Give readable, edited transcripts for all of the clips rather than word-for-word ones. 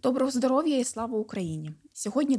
Доброго здоров'я і слава Україні! Сьогодні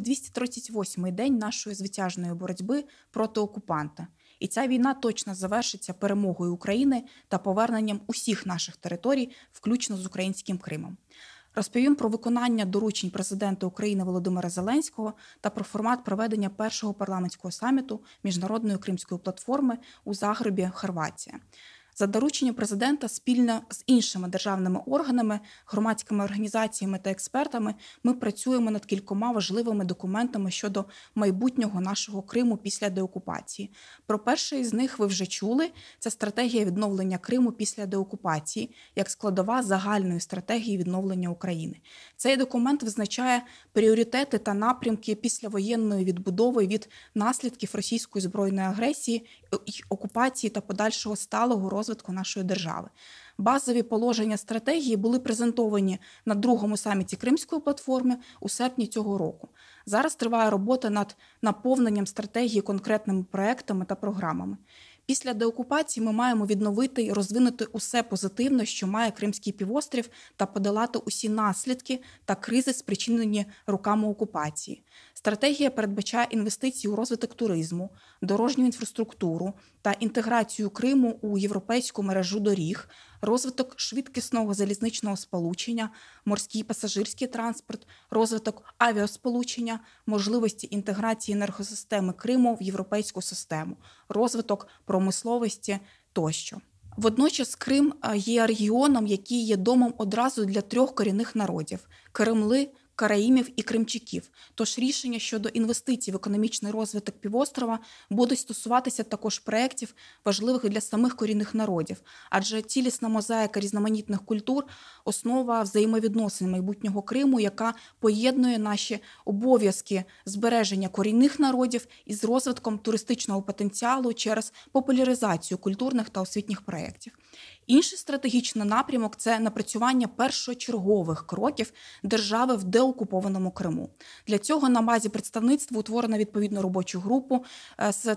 238-й день нашої звитяжної боротьби проти окупанта. І ця війна точно завершиться перемогою України та поверненням усіх наших територій, включно з українським Кримом. Розповім про виконання доручень президента України Володимира Зеленського та про формат проведення першого парламентського саміту Міжнародної кримської платформи у Загребі, Хорватія. За дорученням президента спільно з іншими державними органами, громадськими організаціями та експертами ми працюємо над кількома важливими документами щодо майбутнього нашого Криму після деокупації. Про перший із них ви вже чули – це стратегія відновлення Криму після деокупації, як складова загальної стратегії відновлення України. Цей документ визначає пріоритети та напрямки післявоєнної відбудови від наслідків російської збройної агресії, окупації та подальшого сталого розвитку нашої держави. Базові положення стратегії були презентовані на другому саміті Кримської платформи у серпні цього року. Зараз триває робота над наповненням стратегії конкретними проектами та програмами. Після деокупації ми маємо відновити і розвинути усе позитивне, що має Кримський півострів, та подолати усі наслідки та кризи, спричинені роками окупації. Стратегія передбачає інвестиції у розвиток туризму, дорожню інфраструктуру та інтеграцію Криму у європейську мережу доріг, розвиток швидкісного залізничного сполучення, морський пасажирський транспорт, розвиток авіасполучення, можливості інтеграції енергосистеми Криму в європейську систему, розвиток промисловості тощо. Водночас Крим є регіоном, який є домом одразу для трьох корінних народів – кремли, караїмів і кримчаків. Тож рішення щодо інвестицій в економічний розвиток півострова будуть стосуватися також проєктів, важливих для самих корінних народів, адже цілісна мозаїка різноманітних культур – основа взаємовідносин майбутнього Криму, яка поєднує наші обов'язки збереження корінних народів із розвитком туристичного потенціалу через популяризацію культурних та освітніх проєктів. Інший стратегічний напрямок – це напрацювання першочергових кроків держави в деокупованому Криму. Для цього на базі представництва утворено відповідну робочу групу з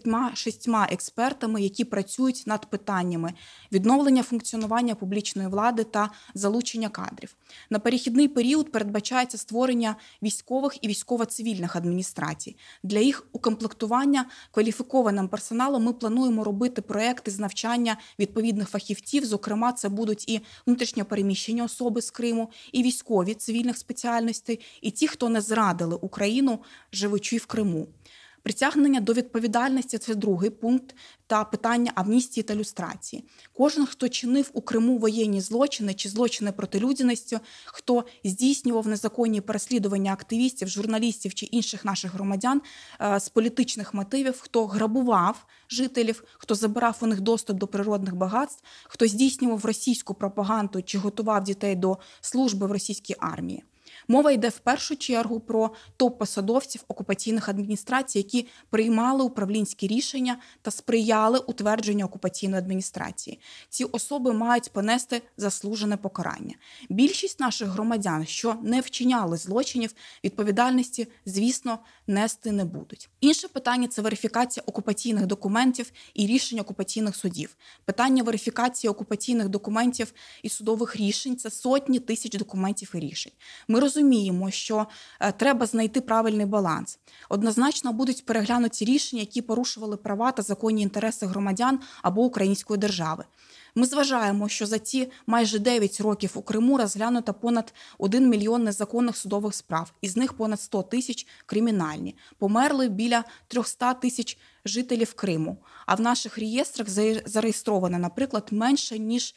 36 експертами, які працюють над питаннями відновлення функціонування публічної влади та залучення кадрів. На перехідний період передбачається створення військових і військово-цивільних адміністрацій. Для їх укомплектування кваліфікованим персоналом ми плануємо робити проекти з навчання відповідних фахівців, зокрема це будуть і внутрішньо переміщені особи з Криму, і військові цивільних спеціальностей, і ті, хто не зрадили Україну, живучи в Криму. Притягнення до відповідальності – це другий пункт, та питання амністії та люстрації. Кожен, хто чинив у Криму воєнні злочини чи злочини проти людяності, хто здійснював незаконні переслідування активістів, журналістів чи інших наших громадян з політичних мотивів, хто грабував жителів, хто забирав у них доступ до природних багатств, хто здійснював російську пропаганду чи готував дітей до служби в російській армії. Мова йде в першу чергу про топ-посадовців окупаційних адміністрацій, які приймали управлінські рішення та сприяли утвердженню окупаційної адміністрації. Ці особи мають понести заслужене покарання. Більшість наших громадян, що не вчиняли злочинів, відповідальності, звісно, нести не будуть. Інше питання – це верифікація окупаційних документів і рішень окупаційних судів. Питання верифікації окупаційних документів і судових рішень – це сотні тисяч документів і рішень. Ми розуміємо, що треба знайти правильний баланс. Однозначно будуть переглянуті рішення, які порушували права та законні інтереси громадян або української держави. Ми зважаємо, що за ці майже 9 років у Криму розглянуто понад 1 мільйон незаконних судових справ, із них понад 100 тисяч кримінальні. Померли біля 300 тисяч жителів Криму, а в наших реєстрах зареєстровано, наприклад, менше, ніж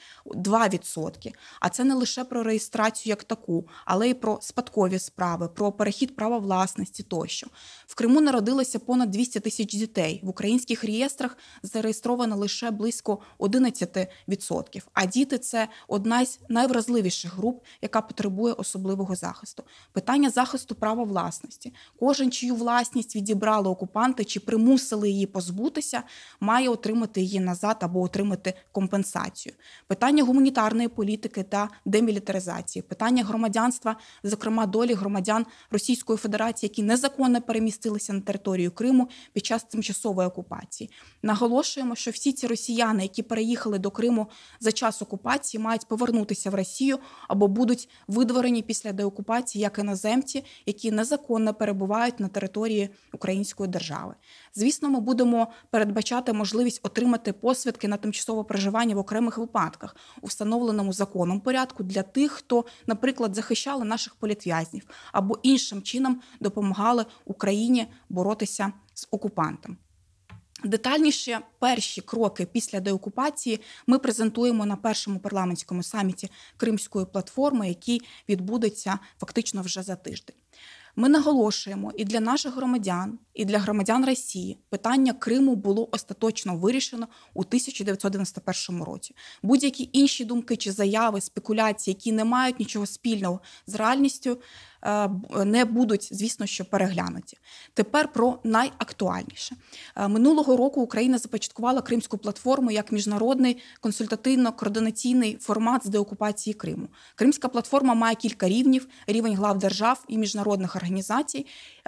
2%. А це не лише про реєстрацію як таку, але й про спадкові справи, про перехід права власності тощо. В Криму народилося понад 200 тисяч дітей. В українських реєстрах зареєстровано лише близько 11%. А діти – це одна з найвразливіших груп, яка потребує особливого захисту. Питання захисту права власності. Кожен, чию власність відібрали окупанти чи примусили її її позбутися, має отримати її назад або отримати компенсацію. Питання гуманітарної політики та демілітаризації, питання громадянства, зокрема долі громадян Російської Федерації, які незаконно перемістилися на територію Криму під час тимчасової окупації. Наголошуємо, що всі ці росіяни, які переїхали до Криму за час окупації, мають повернутися в Росію або будуть видворені після деокупації як іноземці, які незаконно перебувають на території Української держави. Звісно, ми будемо передбачати можливість отримати посвідки на тимчасове проживання в окремих випадках у встановленому законом порядку для тих, хто, наприклад, захищали наших політв'язнів або іншим чином допомагали Україні боротися з окупантом. Детальніше перші кроки після деокупації ми презентуємо на першому парламентському саміті Кримської платформи, який відбудеться фактично вже за тиждень. Ми наголошуємо і для наших громадян, і для громадян Росії питання Криму було остаточно вирішено у 1991 році. Будь-які інші думки чи заяви, спекуляції, які не мають нічого спільного з реальністю, не будуть, звісно, що переглянуті. Тепер про найактуальніше. Минулого року Україна започаткувала Кримську платформу як міжнародний консультативно-координаційний формат з деокупації Криму. Кримська платформа має кілька рівнів: рівень глав держав і міжнародних організацій,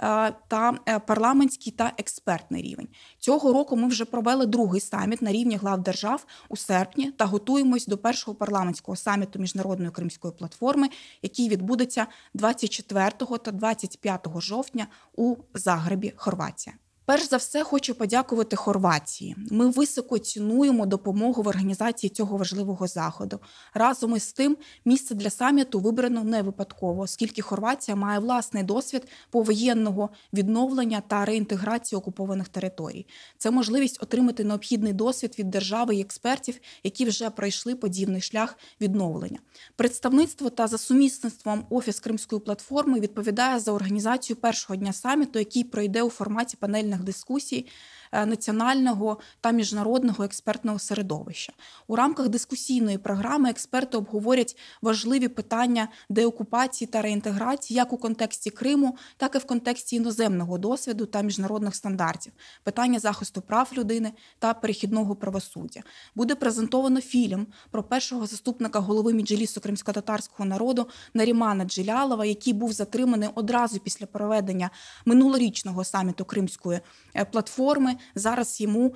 та парламентський та експертний рівень. Цього року ми вже провели другий саміт на рівні глав держав у серпні та готуємось до першого парламентського саміту Міжнародної Кримської платформи, який відбудеться 24 та 25 жовтня у Загребі, Хорватія. Перш за все, хочу подякувати Хорватії. Ми високо цінуємо допомогу в організації цього важливого заходу. Разом із тим, місце для саміту вибрано не випадково, оскільки Хорватія має власний досвід повоєнного відновлення та реінтеграції окупованих територій. Це можливість отримати необхідний досвід від держави і експертів, які вже пройшли подібний шлях відновлення. Представництво та за сумісництвом Офіс Кримської платформи відповідає за організацію першого дня саміту, який пройде у форматі панельних дискусій національного та міжнародного експертного середовища. У рамках дискусійної програми експерти обговорять важливі питання деокупації та реінтеграції як у контексті Криму, так і в контексті іноземного досвіду та міжнародних стандартів, питання захисту прав людини та перехідного правосуддя. Буде презентовано фільм про першого заступника голови Меджлісу кримськотатарського народу Нарімана Джелялова, який був затриманий одразу після проведення минулорічного саміту Кримської платформи. Зараз йому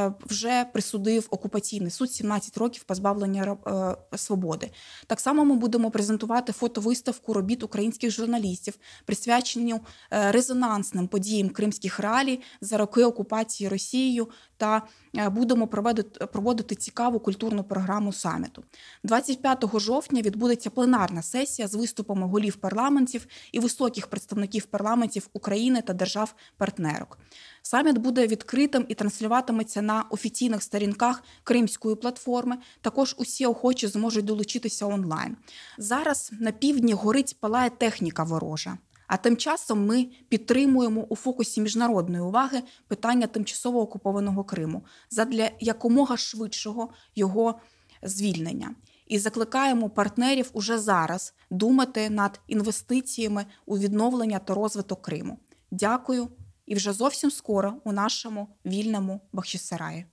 вже присудив окупаційний суд 17 років позбавлення свободи. Так само ми будемо презентувати фотовиставку робіт українських журналістів, присвячені резонансним подіям кримських реалій за роки окупації Росією, та будемо проводити цікаву культурну програму саміту. 25 жовтня відбудеться пленарна сесія з виступами голів парламентів і високих представників парламентів України та держав-партнерок. Саміт буде відкритим і транслюватиметься на офіційних сторінках Кримської платформи. Також усі охочі зможуть долучитися онлайн. Зараз на півдні горить, палає техніка ворожа. А тим часом ми підтримуємо у фокусі міжнародної уваги питання тимчасово окупованого Криму задля якомога швидшого його звільнення. І закликаємо партнерів уже зараз думати над інвестиціями у відновлення та розвиток Криму. Дякую і вже зовсім скоро у нашому вільному Бахчисараї.